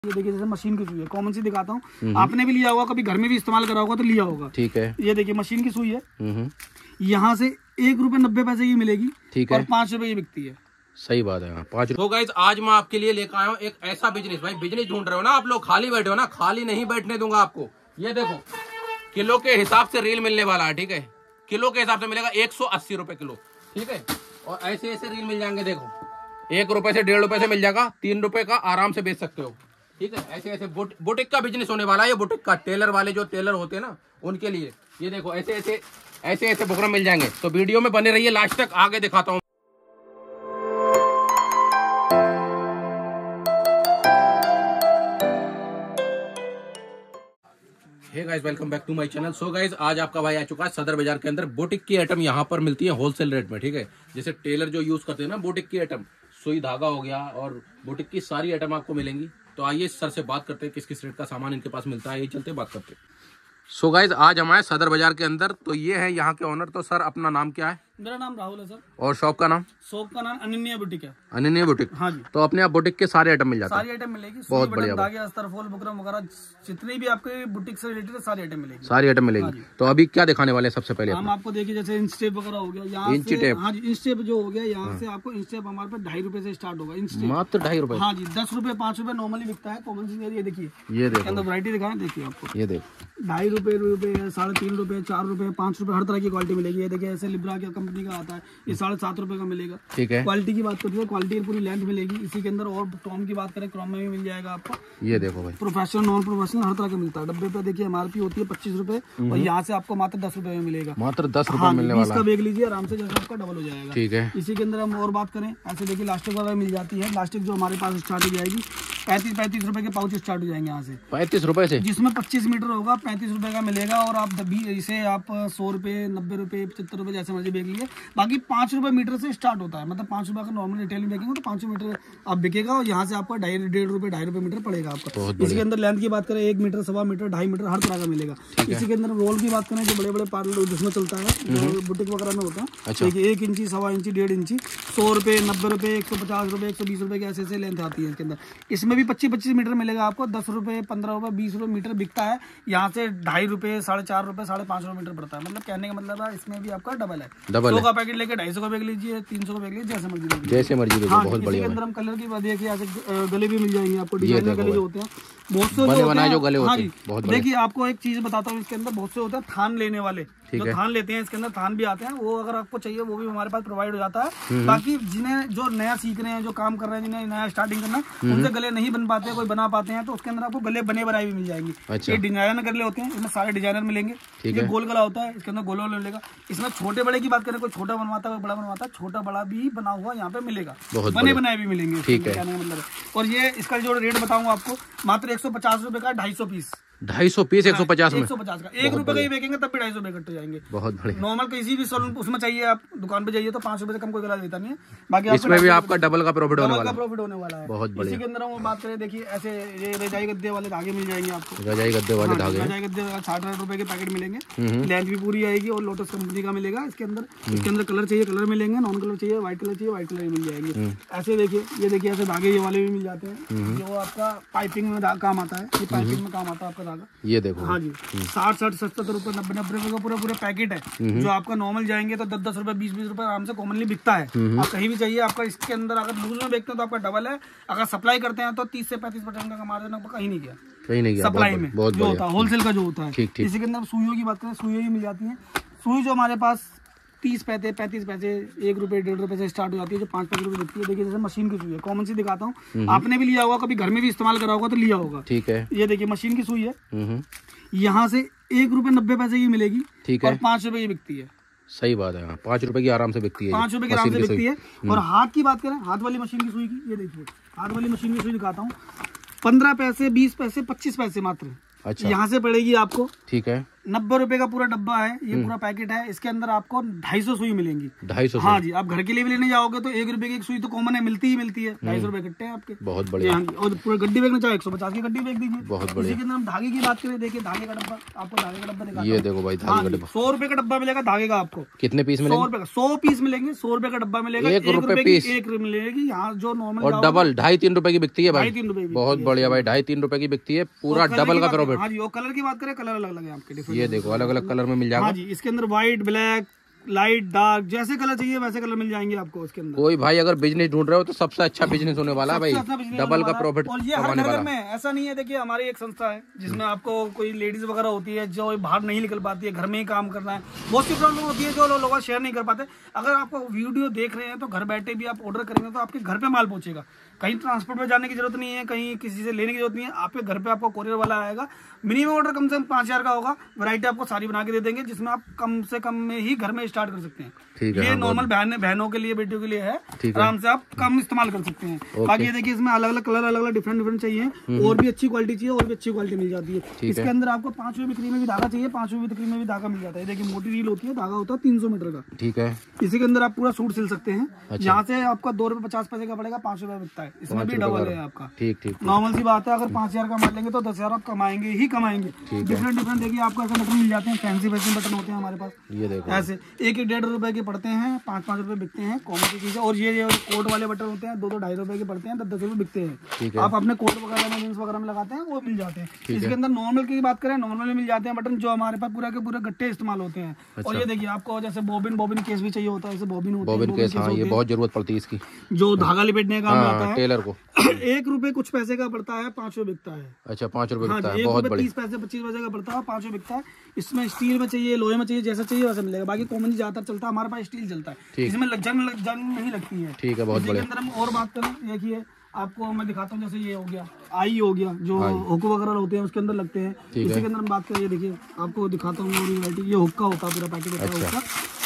ये देखिए जैसे मशीन की सुई है, कॉमन सी दिखाता हूँ, आपने भी लिया होगा कभी, घर में भी इस्तेमाल करा होगा तो लिया होगा। ठीक है, ये देखिए मशीन की सुई है, यहाँ से 1 रुपए 90 पैसे की मिलेगी। ठीक है, और 5 रुपए की बिकती है। सही बात है। 5 तो गाइस आज मैं आपके लिए लेकर आया हूँ एक ऐसा बिजनेस। भाई बिजनेस ढूंढ रहे हो ना आप लोग, खाली बैठे हो ना, खाली नहीं बैठने दूंगा आपको। ये देखो किलो के हिसाब से रील मिलने वाला है। ठीक है, किलो के हिसाब से मिलेगा 180 रुपए किलो। ठीक है, और ऐसे ऐसे रील मिल जाएंगे। देखो 1 रुपए से 1.5 रुपए से मिल जाएगा, 3 रुपए का आराम से बेच सकते हो। ठीक है, ऐसे ऐसे बुटीक का बिजनेस होने वाला है। ये बुटीक का, टेलर वाले जो टेलर होते हैं ना उनके लिए। ये देखो ऐसे ऐसे बुकरम मिल जाएंगे। तो वीडियो में बने रहिए लास्ट तक, आगे दिखाता हूँ। Hey guys, welcome back to my channel. So guys आज आपका भाई आ चुका है सदर बाजार के अंदर। बुटीक की आइटम यहाँ पर मिलती है होलसेल रेट में। ठीक है, जैसे टेलर जो यूज करते हैं ना बुटीक की आइटम, सुई धागा हो गया और बुटीक की सारी आइटम आपको मिलेंगी। तो आइए सर से बात करते हैं किस किस रेट का सामान इनके पास मिलता है, ये चलते बात करते हैं। सो गाइस आज हमारे सदर बाजार के अंदर, तो ये है यहाँ के ओनर। तो सर अपना नाम क्या है? मेरा नाम राहुल है सर। और शॉप का नाम? शॉप का नाम अनन्या बुटीक है। अनन्या बुटीक, हाँ जी। तो अपने आप बुटीक के सारे आइटम मिल जाते हैं? सारी आइटम मिलेगी, बहुत बढ़िया। धागे, अस्तर, फूल, बुकरम वगैरह जितनी भी आपके बुटीक से रिलेटेड सारी आइटम मिलेगी। सारी आइटम मिलेगी। तो अभी क्या दिखाने वाले हैं सबसे पहले? हम आपको देखिए जैसे इंच टेप वगैरह हो गया, यहाँ इंच टेप, हाँ जी, इंच टेप जो हो गया यहाँ से आपको इंच टेप हमारे पास 2.5 रुपए से स्टार्ट होगा। इंच टेप मात्र 2.5 रुपए? हाँ जी, 10 रुपए 5 रुपए नॉर्मली बिकता है कॉमन सी। ये देखिए, ये देखो वैरायटी दिखाएं, देखिए आपको ये देखो 2.5 रुपए, 3.5 रुपए, 4 रुपए, 5 रुपए, हर तरह की क्वालिटी मिलेगी। ये देखिए ऐसे लिब्रा की कंपनी का आता है, ये 7.5 रुपए का मिलेगा। ठीक है, क्वालिटी की बात करते हैं, क्वालिटी पूरी लेंथ मिलेगी इसी के अंदर। और टॉम की बात करें, क्रोम में भी मिल जाएगा आपको। ये देखो भाई, प्रोफेशनल नॉन प्रोफेशनल हर तरह का मिलता है। डब्बे पे देखिए MRP होती है 25 रुपए, और यहाँ से आपको मात्र 10 रुपए में मिलेगा। मात्र 10 रुपए मिलने वाला है। इसका बेग लीजिए आराम से, जैसे आपका डबल हो जाएगा। ठीक है, इसी के अंदर हम और बात करें, ऐसे देखिए लास्टिक वगैरह मिल जाती है। लास्टिक जो हमारे पास स्टार्ट हो जाएगी 35 रुपए के पाउच स्टार्ट हो जाएंगे यहाँ से। 35 रुपए से, जिसमें 25 मीटर होगा 35 रुपए का मिलेगा। और आप इसे आप 100 रुपए, 90 रुपए, 75 रुपए जैसे मर्जी बेच लिए। बाकी 5 रुपए मीटर से स्टार्ट होता है, मतलब 5 रुपए का नॉर्मल रिटेल में बेचेंगे तो 5 मीटर आप बिकेगा। और यहाँ से आपका 1.5 रुपए मीटर पड़ेगा आपका। इसी के अंदर लेंथ की बात करें 1 मीटर, 1.25 मीटर, 2.5 मीटर हर तरह का मिलेगा। इसी के अंदर रोल की बात करें, जो बड़े बड़े पार्लर जिसमें चलता है, बुटीक वगैरह में होता है, देखिए 1 इंची, 1.25 इंची, 1.5 इंची, 100 रुपए, 90 रुपए, 150 रुपए, 120 रुपए की ऐसे ऐसे लेंथ आती है इसके अंदर। इसमें भी 25 मीटर मिलेगा आपको। 10 रुपए, 15 रुपए, 20 रुपए मीटर बिकता है। यहाँ से 2.5 रुपए, 4.5 रुपए, 5.5 रुपए मीटर पड़ता है। मतलब कहने का मतलब है इसमें भी आपका डबल है। 100 का पैकेट लेके 250 का बैग लीजिए, 300 का बैग लीजिए, जैसे मर्जी जैसे मर्जी। हाँ, बहुत बढ़िया। अंदर हम कलर की बात देखिए, ऐसे गले भी मिल जाएंगे आपको, डिजाइनर गले जो होते हैं बहुत से बने बनाए जो गले होते हैं। हाँ जी, बहुत देखिए आपको एक चीज बताता हूँ, इसके अंदर बहुत से होते हैं थान लेने वाले, जो थान लेते हैं, इसके अंदर थान भी आते हैं। वो अगर आपको चाहिए वो भी हमारे पास प्रोवाइड हो जाता है। बाकी जिन्हें जो नया सीख रहे हैं, जो काम कर रहे हैं, जिन्हें नया स्टार्टिंग करना, उनसे गले नहीं बन पाते, कोई बना पाते हैं, तो उसके अंदर आपको गले बने बनाए भी मिल जाएंगे। ये डिजाइनर गले होते हैं, इसमें सारे डिजाइनर मिलेंगे। ये गोल गला होता है, इसके अंदर गोल गोल मिलेगा। इसमें छोटे बड़े की बात करें, कोई छोटा बनवाता है, कोई बड़ा बनवाता है, छोटा बड़ा भी बना हुआ यहाँ पे मिलेगा, बने बनाए भी मिलेंगे। ठीक है, मतलब। और ये इसका जो रेट बताऊंगा आपको, मात्र 150 रुपए का 250 पीस। 250 पीस 150 में? 150 का 1 रुपए का ही बेचेंगे तब भी 250 रुपए कट जाएंगे। बहुत बढ़िया। नॉर्मल किसी भी सैलून उसमें चाहिए, आप दुकान पे जाइए तो 5 रुपए से कम कोई गला देता नहीं है। बाकी इसमें भी आपका डबल का प्रॉफिट होने वाला है। बहुत बढ़िया। इसी के अंदर हम बात करें, देखिए ऐसे ये रजाई गद्दे वाले धागे मिल जाएंगे आपको। रजाई गद्दे वाले धागे, रजाई गद्दे 60 रुपए के पैकेट मिलेंगे। लेंथ भी पूरी आएगी और लोटस कंपनी का मिलेगा इसके अंदर। इसके अंदर कलर चाहिए कलर मिलेंगे, नॉन कलर चाहिए व्हाइट कलर चाहिए व्हाइट कलर मिल जाएंगे। ऐसे देखिए, ये देखिए ऐसे धागे ये वाले भी मिल जाते हैं, जो आपका पाइपिंग में काम आता है। ये पाइपिंग में काम आता है आपका धागा। ये देखो, हाँ जी, 60, 70 रुपए, 90 रुपए का पूरा पैकेट है। जो आपका नॉर्मल जाएंगे तो 10 रुपए, 20 रुपए आराम से कॉमनली बिकता है। आप कहीं भी चाहिए आपका। इसके अंदर अगर लूज में बेचते हैं तो आपका डबल है, अगर सप्लाई करते हैं तो 30 से 35% का मार्जिन आपका कहीं नहीं गया सप्लाई में, जो होता है होलसेल का जो होता है। इसी के अंदर सुइयों की बात करें, सुइयों मिल जाती है। सुई जो हमारे पास 30 पैसे, 35 पैसे, 1 रुपए, 1.5 रुपए से स्टार्ट हो जाती है, जो 5-5 रुपए बिकती है। देखिए जैसे मशीन की सुई है, कॉमन सी दिखाता हूँ, आपने भी लिया होगा कभी, घर में भी इस्तेमाल करा होगा तो लिया होगा। ठीक है, ये देखिए मशीन की सुई है, यहाँ से 1 रुपए 90 पैसे की मिलेगी। ठीक है, और 5 रुपए की बिकती है। सही बात है, 5 रुपए की आराम से बिकती है। 5 रुपए की आराम से बिकती है। और हाथ की बात करें, हाथ वाली मशीन की सुई की, ये देखिए हाथ वाली मशीन की सुई दिखाता हूँ, 15 पैसे, 20 पैसे, 25 पैसे मात्र। अच्छा, यहाँ से पड़ेगी आपको। ठीक है, 90 रुपए का पूरा डब्बा है, ये पूरा पैकेट है। इसके अंदर आपको 250 सुई मिलेंगी। 250? हाँ जी, आप घर के लिए भी लेने जाओगे तो 1 रुपए की एक सुई तो कॉमन है, मिलती है। 250 रुपए कट्टे हैं आपके। बहुत बढ़िया। और पूरा गड्डी बेचना चाहे 150 की गड्डी बेच दीजिए। बहुत बढ़िया। इसी के अंदर हम धागे की बात करें, देखिए धागे का डब्बा, आपको धागे का डब्बा दिखाता हूं। ये देखो भाई धागे का डब्बा, 100 रुपए का डब्बा मिलेगा धागे का आपको। कितने पीस मिलेंगे? 100 रुपए का 100 पीस मिलेंगे। 100 रुपए का डब्बा मिलेगा, 1 रुपए पीस, 1 मिलेगी यहाँ जो नॉर्मल। और डबल 2.5-3 रुपए की बिकती है भाई। 2.5-3 रुपए। बहुत बढ़िया भाई, 2.5-3 रुपए की बिकती है, पूरा डबल का प्रॉफिट। हाँ जी, और कलर की बात करें, कलर अलग अलग है आपके डिफरेंट। ये देखो अलग अलग कलर में मिल जाएगा। हाँ जी, इसके अंदर व्हाइट, ब्लैक, लाइट, डार्क, जैसे कलर चाहिए वैसे कलर मिल जाएंगे आपको इसके अंदर। कोई भाई अगर बिजनेस ढूंढ रहे हो तो सबसे अच्छा बिजनेस होने वाला है भाई, डबल का प्रॉफिट और ये हर घर में ऐसा नहीं है। देखिए हमारी एक संस्था है जिसमें आपको कोई लेडीज वगैरह होती है जो बाहर नहीं निकल पाती है, घर में ही काम करना है, बहुत सी प्रॉब्लम होती है जो लोग शेयर नहीं कर पाते। अगर आपको वीडियो देख रहे हैं तो घर बैठे भी आप ऑर्डर करेंगे तो आपके घर पे माल पहुंचेगा। कहीं ट्रांसपोर्ट में जाने की जरूरत नहीं है, कहीं किसी से लेने की जरूरत नहीं है। आपके घर पे आपको कोरियर वाला आएगा। मिनिमम ऑर्डर कम से कम 5000 का होगा। वैरायटी आपको सारी बना के दे देंगे जिसमें आप कम से कम में ही घर में स्टार्ट कर सकते हैं। ठीक है, ये नॉर्मल बहनों के लिए, बेटियों के लिए है, आराम से आप कम इस्तेमाल कर सकते हैं। बाकी ये देखिए इसमें अलग अलग कलर, अलग अलग डिफरेंट चाहिए, और भी अच्छी क्वालिटी चाहिए, और भी अच्छी क्वालिटी मिल जाती है। इसके अंदर आपको 5 रुपए बिक्री में भी धागा चाहिए, 5 रुपए बिक्री में भी धागा मिल जाता है। देखिए मोटी रील होती है, धागा होता है 300 मीटर का। ठीक है, इसी के अंदर आप पूरा सूट सिल सकते हैं। यहाँ से आपका 2 रुपए 50 पैसे का पड़ेगा, 5 रुपए बिकता है। इसमें भी डबल है आपका। ठीक। नॉर्मल सी बात है, अगर 5000 का माल लेंगे तो 10,000 आप कमाएंगे ही कमाएंगे। डिफरेंट देखिए आपको ऐसे बटन मिल जाते हैं, फैंसी बटन होते हैं हमारे पास। ये देखो ऐसे 1-1.5 रुपए के पड़ते हैं, 5-5 रुपए बिकते हैं, कॉमन की चीज है। और ये कोट वाले बटन होते हैं, 2-2-2.5 रुपए के पड़ते हैं, 10-10 रुपए बिकते हैं। आप अपने कोट वगैरह में, जींस वगैरह में लगाते हैं, वो मिल जाते हैं। इसके अंदर नॉर्मल की बात करें, नॉर्मल में मिल जाते हैं बटन जो हमारे पास पूरा के पूरे गट्टे इस्तेमाल होते हैं। और ये देखिए आपको जैसे बॉबिन केस भी चाहिए होता है, जैसे बॉबिन होते हैं, ये बहुत जरूरत पड़ती है इसकी, जो धागा लिपेटने का काम आता है टेलर को। 1 रुपए कुछ पैसे का पड़ता है, 5 रुपए बिकता है। अच्छा 5 रुपए बिकता है, 1 बहुत रुपए बढ़िया। 30 पैसे 25 पैसे का पड़ता है, 5 रुपए बिकता है। इसमें स्टील में चाहिए, लोहे में चाहिए, जैसा चाहिए वैसा मिलेगा। बाकी कॉमन ज्यादातर चलता है हमारे पास स्टील चलता है, इसमें जंग नहीं लगती है। ठीक है, बहुत बढ़िया। अंदर हम और बात करें, देखिए आपको मैं दिखाता हूँ, जैसे ये हो गया आई हो गया, जो हुक्का वगैरह होते हैं उसके अंदर लगते हैं। इसी के अंदर हम बात करें, ये देखिए आपको दिखाता हूँ वैरायटी। ये हुक्का होता है, पूरा पैकेट होता है हुक्का।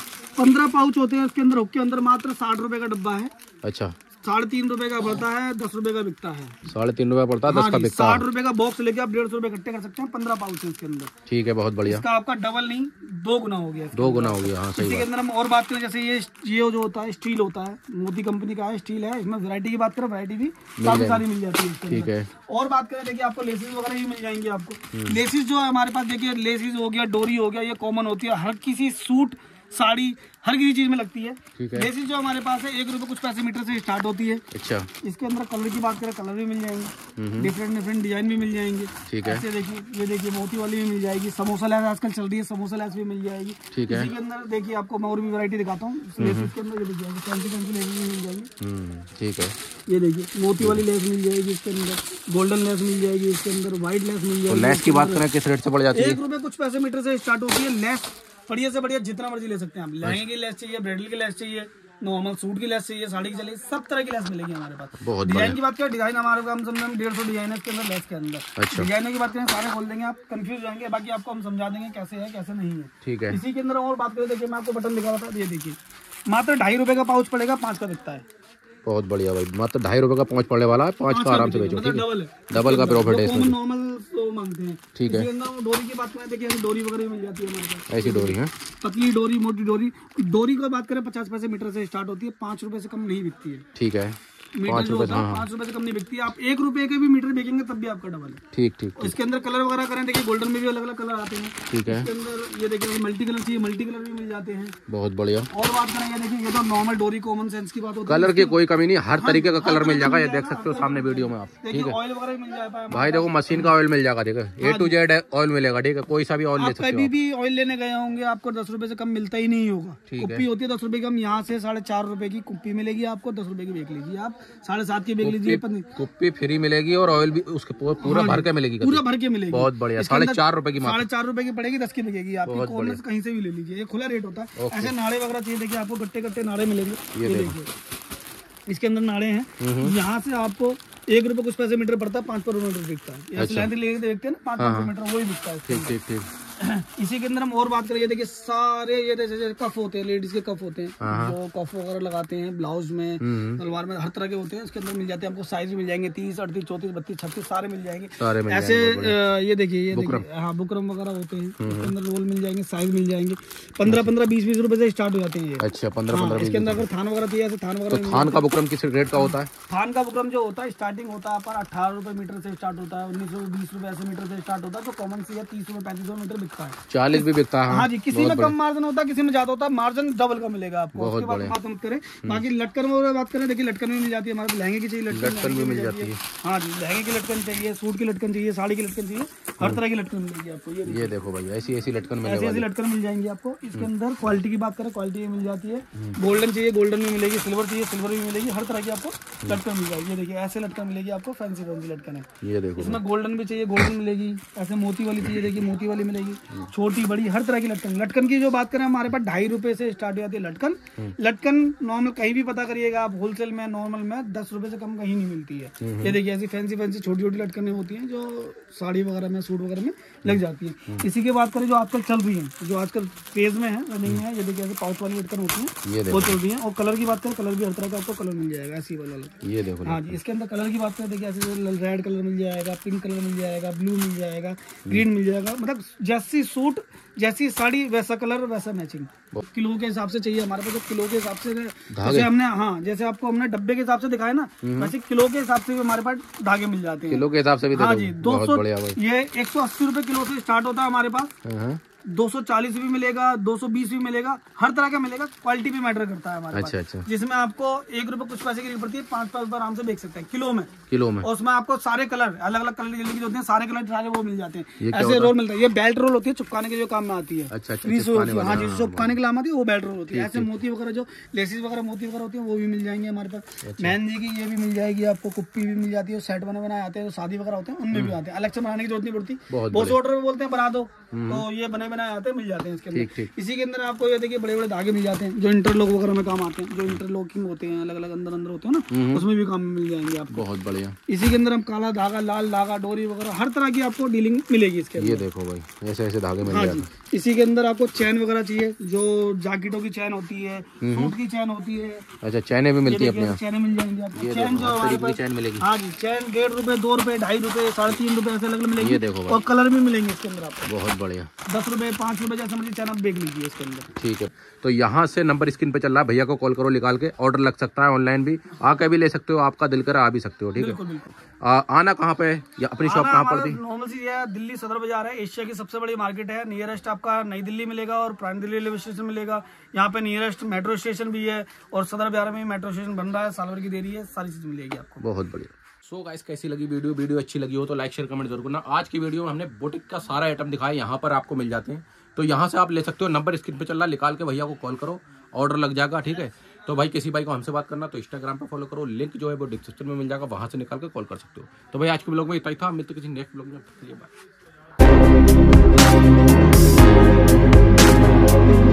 15 पाउच होते हैं उसके अंदर। हुक्के अंदर मात्र 60 रुपए का डब्बा है। अच्छा 3.5 रुपए का पड़ता है, 10 रुपए का बिकता है। 3.5 रुपए पड़ता है, 10 का बिकता है। 60 रुपए का बॉक्स लेके आप 150 रुपए इकट्ठे कर सकते हैं। 15 पाउच है इसके अंदर। ठीक है, बहुत बढ़िया। इसका आपका डबल नहीं 2 गुना हो गया। 2 गुना हो गया। हाँ सही इसी के अंदर हम और बात करें, जैसे ये जो होता है स्टील होता है, मोदी कंपनी का है, स्टील है। इसमें वैरायटी की बात करें, वैरायटी भी काफी सारी मिल जाती है इसके ठीक है। और बात करें, देखिए आपको लेसिस वगैरह भी मिल जाएंगे आपको। लेसिस जो है हमारे पास, देखिए लेसिस हो गया, डोरी हो गया, ये कॉमन होती है, हर किसी सूट, साड़ी, हर किसी चीज में लगती है। लेसिस जो हमारे पास है 1 रुपए कुछ पैसे मीटर से स्टार्ट होती है। अच्छा, इसके अंदर कलर की बात करें, कलर भी मिल जाएंगे, डिफरेंट डिजाइन भी मिल जाएंगे। ठीक है। ऐसे देखिए, ये देखिए मोती वाली भी मिल जाएगी, समोसा लैस आजकल चल रही है, समोसा लैस भी मिल जाएगी। ठीक है। इसी के अंदर देखिए आपको मैं और भी वैरायटी दिखाता हूँ। लेसिस के अंदर ये मिल जाएगी, फैंसी लेस भी मिल जाएगी। ठीक है, ये देखिए मोती वाली लेस मिल जाएगी, इसके अंदर गोल्डन लेस मिल जाएगी, इसके अंदर व्हाइट लेस मिल जाएगी। लेस की बात करें किस रेट से पड़ जाती है? 1 रुपए कुछ पैसे मीटर से स्टार्ट होती है लेस। बढ़िया से बढ़िया जितना मर्जी ले सकते हैं आप। लहंगे की लेस चाहिए, ब्राइडल की लेस चाहिए, नॉर्मल सूट की लेस चाहिए, साड़ी की चाहिए, सब तरह की लेस मिलेगी हमारे पास। डिजाइन की बात करें, डिजाइन हमारे पास हम समझ 150 डिजाइन है इसके अंदर लेस के अंदर। अच्छा। डिजाइनों की बात करें, सारे खोल देंगे, आप कंफ्यूज जाएंगे। बाकी आपको हम समझा देंगे कैसे है कैसे नहीं है। ठीक है। इसी के अंदर और बात करें, देखिए मैं आपको बटन दिखा रहा था, ये देखिए मात्र 2.5 रुपए का पाउच पड़ेगा, 5 का बिकता है। बहुत बढ़िया भाई, मात्र 2.5 रुपए का पाउच पड़ने वाला है, 5 का आराम से बेचो। ठीक है, डबल का प्रॉफिट है इसमें। नॉर्मल तो मांगते हैं। ठीक है। डोरी की बात करें, देखिए डोरी वगैरह मिल जाती है हमारे पास। ऐसी डोरी है, पतली डोरी, मोटी डोरी। डोरी की बात करें 50 पैसे मीटर से स्टार्ट होती है, 5 रुपए से कम नहीं बिकती है। ठीक है, मीटर 5 जो रुपए। होता है 5 रुपए से कम नहीं बिकती है। आप 1 रुपए के भी मीटर बेचेंगे तब भी आपका डबल है। ठीक। इसके अंदर कलर वगैरह करें, देखिए गोल्डन में भी अलग अलग कलर आते हैं। ठीक है। इसके अंदर ये देखिए मल्टी कलर चाहिए, मल्टी कलर भी मिल जाते हैं। बहुत बढ़िया। और बात करें, ये देखिए ये तो नॉर्मल डोरी कॉमन सेंस की बात होती है। कलर की कोई कमी नहीं, हर तरीके का कलर मिल जाएगा। ये देख सकते हो सामने वीडियो में आप। ठीक है, ऑयल वगैरह मिल जाता है भाई, देखो मशीन का ऑयल मिल जाएगा। ठीक है, A to Z ऑयल मिलेगा। ठीक है, कोई सा भी ऑयल ले सकते हो। कभी भी ऑयल लेने गए होंगे, आपको 10 रुपए से कम मिलता ही नहीं होगा। कुप्पी होती है 10 रुपए की, हम यहाँ से 4.5 रुपए की कुप्पी मिलेगी आपको। 10 रुपए की बेच लीजिए आप, 7.5 की बेच लीजिए। कुप्पी फ्री मिलेगी और ऑयल भी उसके पूरा भर के मिलेगी। पूरा भर के मिलेगी। बहुत बढ़िया। 4.5 रुपए की, 4.5 रुपए की पड़ेगी, 10 की बिकेगी आपकी। कॉर्नर से कहीं से भी ले लीजिए, ये खुला रेट होता है। ऐसे नाड़े वगैरह चाहिए, देखिए आपको गट्टे नाड़े मिलेंगे। ये देखिए इसके अंदर नाड़े हैं। यहाँ से आपको 1 रुपए कुछ पैसे मीटर पड़ता है, 5 पर मीटर बिकता है। यहाँ से लेंथ लेके देखते हैं ना, 5 मीटर वही बिकता है। ठीक। इसी के अंदर हम और बात करें, ये देखिए सारे ये जैसे कफ होते हैं, लेडीज के कफ होते हैं, जो कफ वगैरह लगाते हैं ब्लाउज में, सलवार में, हर तरह के होते हैं। इसके अंदर मिल जाते हैं आपको, साइज भी मिल जाएंगे 30, 38, 34, 32, 36 सारे मिल जाएंगे ऐसे। ये देखिए हाँ बुकरम वगैरह होते हैं, इसके अंदर रोल मिल जाएंगे, साइज मिल जाएंगे। 15-15, 20-20 रुपए से स्टार्ट हो जाते हैं ये। अच्छा 15-15। इसके अंदर अगर थान वगैरह चाहिए, थान वगैरह, तो थान का बुकरम किस रेट का होता है? थान का बुकरम जो होता है स्टार्टिंग होता है पर 18 रुपए मीटर से स्टार्ट होता है, 19-20 रुपए ऐसे मीटर से स्टार्ट होता है। तो कॉमन सी है 30 रुपए 35 रुपए मीटर बिकता है, 40 भी बिकता है। हाँ जी, किसी में कम मार्जिन होता है, किसी में ज्यादा होता है, मार्जिन डबल का मिलेगा आपको। उसके बाद बात मत करें, बाकी लटकन वगैरह बात करें, देखिए लटकन भी मिल जाती है हमारे पास, लहंगे की चाहिए लटकन भी मिल जाती है। हाँ जी, लहंगे की लटकन चाहिए, सूट की लटकन चाहिए, साड़ी की लटकन चाहिए, हर तरह की लटकन मिलेगी आपको। ये देखो भाई ऐसी लटकन मिलेगी, ऐसी लटकन मिल जाएंगी आपको। इसके अंदर क्वालिटी की बात करें, क्वालिटी मिल जाती है। गोल्डन चाहिए गोल्डन भी मिलेगी, सिल्वर चाहिए सिल्वर भी मिलेगी, हर तरह की आपको लटकन मिल जाएगी। ये देखिए ऐसे लटकन मिलेगी आपको, फैंसी लटकन है। ये देखो इसमें गोल्डन भी चाहिए गोल्डन मिलेगी, ऐसे मोती वाली चाहिए, देखिए मोती वाली मिलेगी, छोटी बड़ी हर तरह की लटकन। लटकन की जो बात करें हमारे पास 2.5 रुपए से स्टार्ट हो जाती है लटकन। लटकन नॉर्मल कहीं भी पता करिएगा आप, होलसेल में नॉर्मल में 10 रुपए से कम कहीं नहीं मिलती है। ये देखिए ऐसी फैंसी छोटी छोटी लटकनें होती हैं जो साड़ी वगैरह में, सूट वगैरह में लग जाती है। इसी की बात करें जो आजकल चल रही है, जो आजकल फेज में है, रनिंग में है, ये देखिए ऐसे पाउच वाली लटकन होती है, वो चल रही है। और कलर की बात करें, कलर भी हर तरह का आपको कलर मिल जाएगा, ऐसी वाला। ये देखो हाँ जी, इसके अंदर कलर की बात करें, देखिए ऐसे रेड कलर मिल जाएगा, पिंक कलर मिल जाएगा, ब्लू मिल जाएगा, ग्रीन मिल जाएगा, मतलब जैसी सूट जैसी साड़ी वैसा कलर वैसा मैचिंग। किलो के हिसाब से चाहिए हमारे पास, तो किलो के हिसाब से जैसे हमने, हाँ जैसे आपको हमने डब्बे के हिसाब से दिखाया ना, वैसे किलो के हिसाब से भी हमारे पास धागे मिल जाते हैं। किलो के हिसाब से भी? हाँ जी, 200, ये 180 रुपए किलो से स्टार्ट होता है हमारे पास। 240 भी मिलेगा, 220 भी मिलेगा, हर तरह का मिलेगा। क्वालिटी भी मैटर करता है हमारे पास। जिसमें आपको 1 रुपए कुछ पैसे की कीमत पड़ती है, 5 रुपए आराम से बेच सकते हैं किलो में। और उसमें आपको सारे कलर, अलग अलग कलर के होते हैं, सारे कलर सारे वो मिल जाते हैं। ऐसे रोल मिलता है, ये बेल्ट रोल होती है, चिपकाने के जो काम में आती है। हाँ जी, चिपकाने के काम आती है, वो बेल्ट रोल होती है। ऐसे मोती वगैरह जो लेसिस वगैरह मोती वगैरह होती है, वो भी मिल जाएंगे हमारे पास। मेहंदी की ये भी मिल जाएगी आपको, कुप्पी भी मिल जाती है, सेट बनाए आते हैं, शादी वगैरह होते हैं उनमें भी आते हैं, अलग से बनाने की जरूरत नहीं पड़ती। बहुत ऑर्डर में बोलते हैं बना दो, तो ये बने बनाए आते हैं, मिल जाते हैं इसके अंदर। इसी के अंदर आपको ये देखिए बड़े बड़े धागे मिल जाते हैं, जो इंटरलॉक वगैरह में काम आते हैं, जो इंटरलॉकिंग होते हैं, अलग अलग अंदर अंदर होते हैं ना, उसमें भी काम मिल जाएंगे आपको। बहुत बढ़िया। इसी के अंदर हम काला धागा, लाल धागा, डोरी वगैरह हर तरह की आपको डीलिंग मिलेगी इसके अंदर। ये देखो भाई ऐसे ऐसे धागे मिल जाते हैं। इसी के अंदर आपको चैन वगैरह चाहिए, जो जैकेटों की चैन होती है, सूट की चैन होती है। अच्छा, चैनें भी मिलती है अपने यहाँ? चैनें मिल जाएंगी आपको, चैन जो हमारे पास चैन मिलेगी। हाँ जी, चैन 1.5 रुपए, 2 रुपए, 2.5 रुपए, 3.5 रुपए ऐसे अलग मिलेगी। ये देखो, और कलर भी मिलेंगे इसके अंदर आपको। बहुत बढ़िया। 10 रुपए, 5 रुपए जैसे मर्जी चैन आप देख लीजिए इसके अंदर। ठीक है, तो यहाँ से नंबर स्क्रीन पे चल रहा है, भैया को कॉल करो, निकाल के ऑर्डर लग सकता है, ऑनलाइन भी आके भी ले सकते हो, आपका दिल करे आ भी सकते हो। ठीक है, आना कहाँ पे है या अपनी शॉप कहाँ पड़ती है? नॉर्मल सी है, दिल्ली सदर बाजार है, एशिया की सबसे बड़ी मार्केट है। नियरेस्ट आपका नई दिल्ली मिलेगा और पुरानी दिल्ली रेलवे स्टेशन मिलेगा। यहाँ पे नियरेस्ट मेट्रो स्टेशन भी है और सदर बाजार में मेट्रो स्टेशन बन रहा है, साल भर की देरी है, सारी चीज मिलेगी आपको। बहुत बढ़िया। सो गाइस, कैसी लगी वीडियो अच्छी लगी हो तो लाइक शेयर कमेंट जरूर करना। आज की वीडियो में हमने बुटीक का सारा आइटम दिखाया, यहाँ पर आपको मिल जाते हैं, तो यहाँ से आप ले सकते हो। नंबर स्क्रीन पे चल रहा है, निकाल के भैया को कॉल करो, ऑर्डर लग जाएगा। ठीक है, तो भाई किसी भाई को हमसे बात करना तो इंस्टाग्राम पे फॉलो करो, लिंक जो है वो डिस्क्रिप्शन में मिल जाएगा, वहां से निकाल के कॉल कर सकते हो। तो भाई आज के ब्लॉग में इतना ही था, मिलते किसी नेक्स्ट ब्लॉग में। बाय।